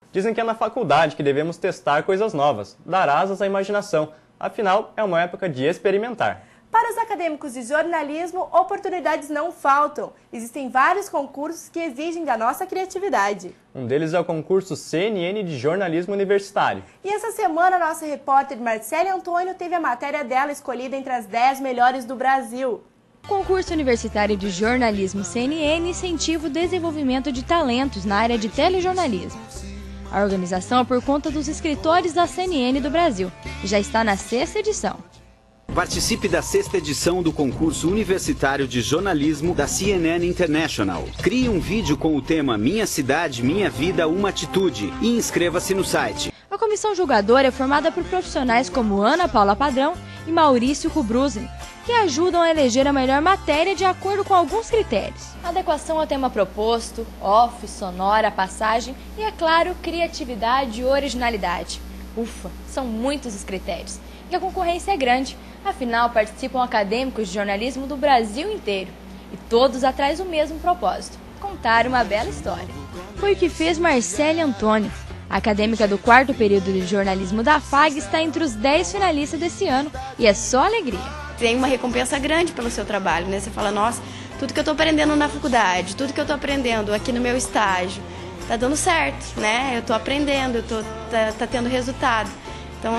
Dizem que é na faculdade que devemos testar coisas novas, dar asas à imaginação. Afinal, é uma época de experimentar. Para os acadêmicos de jornalismo, oportunidades não faltam. Existem vários concursos que exigem da nossa criatividade. Um deles é o concurso CNN de Jornalismo Universitário. E essa semana, a nossa repórter Marcele Antônio teve a matéria dela escolhida entre as 10 melhores do Brasil. O concurso universitário de jornalismo CNN incentiva o desenvolvimento de talentos na área de telejornalismo. A organização é por conta dos escritores da CNN do Brasil e já está na 6ª edição. Participe da 6ª edição do concurso universitário de jornalismo da CNN International. Crie um vídeo com o tema Minha Cidade, Minha Vida, Uma Atitude e inscreva-se no site. A comissão julgadora é formada por profissionais como Ana Paula Padrão e Maurício Kubrusny, que ajudam a eleger a melhor matéria de acordo com alguns critérios. Adequação ao tema proposto, off, sonora, passagem e, é claro, criatividade e originalidade. Ufa, são muitos os critérios. E a concorrência é grande, afinal participam acadêmicos de jornalismo do Brasil inteiro. E todos atrás do mesmo propósito, contar uma bela história. Foi o que fez Marcele Antônio. A acadêmica do 4º período de jornalismo da FAG está entre os 10 finalistas desse ano e é só alegria. Tem uma recompensa grande pelo seu trabalho, né? Você fala, nossa, tudo que eu estou aprendendo na faculdade, tudo que eu estou aprendendo aqui no meu estágio, tá dando certo, né? Eu estou aprendendo, tá tendo resultado. Então,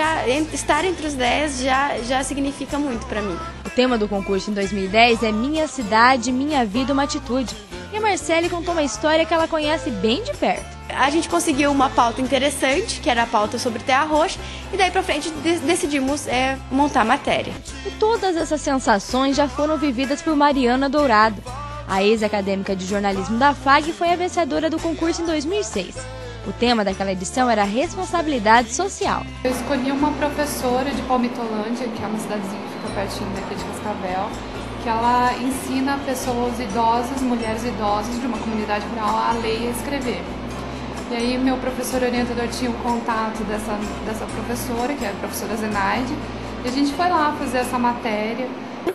estar entre os 10 já significa muito para mim. O tema do concurso em 2010 é Minha Cidade, Minha Vida, Uma Atitude. E a Marcele contou uma história que ela conhece bem de perto. A gente conseguiu uma pauta interessante, que era a pauta sobre Terra Roxa, e daí pra frente decidimos montar a matéria. E todas essas sensações já foram vividas por Mariana Dourado. A ex-acadêmica de jornalismo da FAG foi a vencedora do concurso em 2006. O tema daquela edição era responsabilidade social. Eu escolhi uma professora de Palmitolândia, que é uma cidadezinha que fica pertinho daqui de Cascavel, que ela ensina pessoas idosas, mulheres idosas de uma comunidade rural a ler e a escrever. E aí meu professor orientador tinha o contato dessa professora, que é a professora Zenaide, e a gente foi lá fazer essa matéria.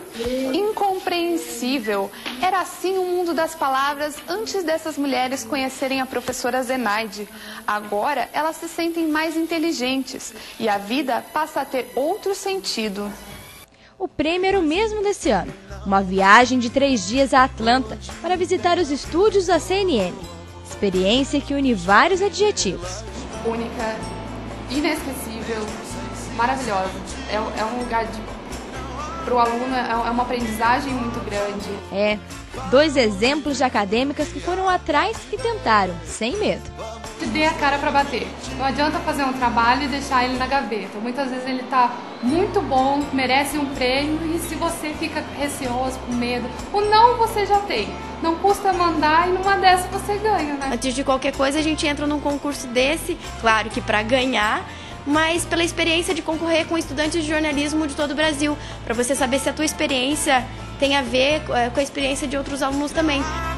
Incompreensível! Era assim o mundo das palavras antes dessas mulheres conhecerem a professora Zenaide. Agora elas se sentem mais inteligentes e a vida passa a ter outro sentido. O prêmio era o mesmo desse ano, uma viagem de 3 dias a Atlanta para visitar os estúdios da CNN. Experiência que une vários adjetivos. Única, inesquecível, maravilhosa. É um lugar para o aluno, é uma aprendizagem muito grande. 2 exemplos de acadêmicas que foram atrás e tentaram, sem medo. Dê a cara para bater. Não adianta fazer um trabalho e deixar ele na gaveta. Muitas vezes ele está muito bom, merece um prêmio, e se você fica receoso, com medo, o não você já tem. Não custa mandar e numa dessa você ganha, né? Antes de qualquer coisa, a gente entra num concurso desse, claro que para ganhar, mas pela experiência de concorrer com estudantes de jornalismo de todo o Brasil, para você saber se a tua experiência tem a ver com a experiência de outros alunos também.